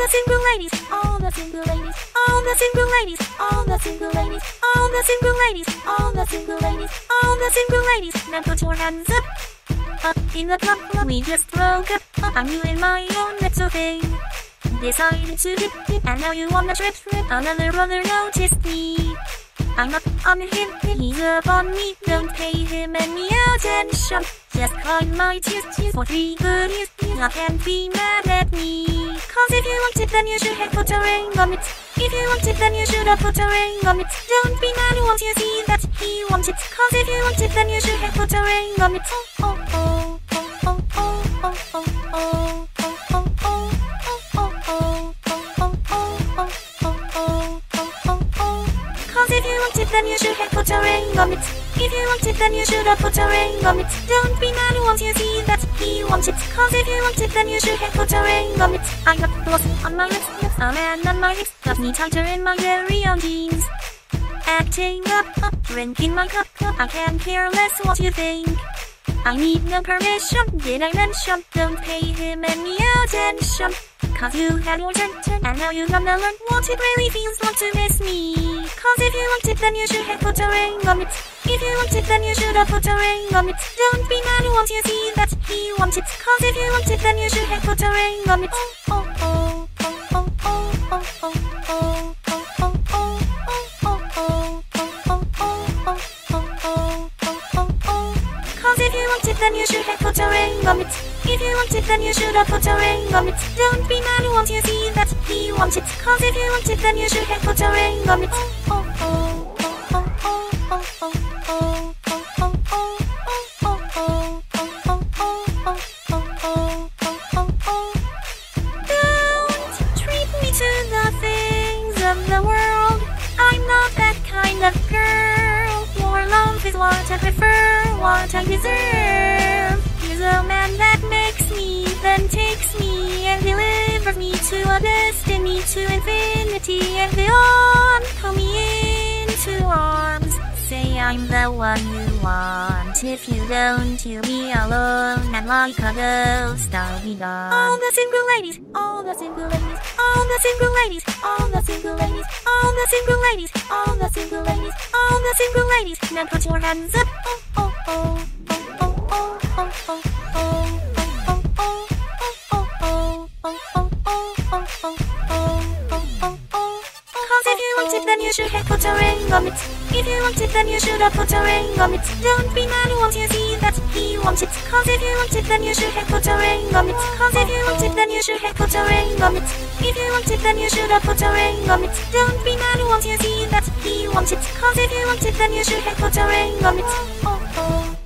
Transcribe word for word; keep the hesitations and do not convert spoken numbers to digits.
the single ladies, all the single ladies, all the single ladies, all the single ladies, all the single ladies, all the single ladies, all the single ladies. Now put your hands up, up in the club. We just broke up. I'm you in my own little thing. Decided to dip, dip, and now you on the trip. Another brother noticed me. I'm up on him, he's up on me. Don't pay him any attention. Just climb my tears, tears for three good years. You can't be mad at me. Cause if you want it, then you should have put a ring on it. If you want it, then you should have put a ring on it. Don't be mad once you see that he wants it. Cause if you want it, then you should have put a ring on it. Oh, oh, oh, oh, oh, oh, oh, oh. If you want it, then you should have put a ring on it. If you want it, then you should have put a ring on it. Don't be mad once you see that he wants it. Cause if you want it, then you should have put a ring on it. I got gloss on my lips, a man on my lips, got me tighter in my very own jeans. Acting up, up, drinking my cup, cup. I can't care less what you think. I need no permission, did I mention? Don't pay him any attention. Cause you had your turn, turn, and now you gonna learn what it really feels like to miss me. Cause if you want it, then you should have put a ring on it. If you want it, then you should have put a ring on it. Don't be mad once you see that he wants it. Cause if you want it, then you should have put a ring on it. Oh, oh, oh, oh, oh, oh, oh, oh, oh, oh, oh, oh, oh, oh, oh, oh, oh, oh, oh. Cause if you want it, then you should have put a ring on it. If you want it, then you should have put a ring on it. Don't be mad once you see that he wants it. Cause if you want it, then you should have put a ring on it. Oh, oh, oh, oh, oh, oh, oh, oh, oh, oh, oh, oh, oh, oh, oh, oh, oh. Don't treat me to the things of the world. I'm not that kind of girl. Your love is what I prefer, what I deserve. Here's a man that makes me, then takes me and delivers me to a destiny, to infinity and beyond. Pull me into arms, say I'm the one you want. If you don't, you'll be alone, and like a ghost I'll be gone. All the single ladies, all the single ladies, all the single ladies, all the single ladies, all the single ladies, all the single ladies, all the single ladies. Now put your hands up. Oh, oh, oh, oh, oh, oh, oh, oh, oh, oh, oh, oh, oh, oh, oh, oh, oh, oh. Cause if you want it, then you should have put a ring on it. If you want it, then you should have put a ring on it. Don't be mad once you see that he wants it. Cause if you want it, then you should have put a ring on it. Cause if you want it, then you should have put a ring on it. If you want it, then you should have put a ring on it. Don't be mad once you see that he wants it. Cause if you want it, then you should have put a ring on it. Oh, oh.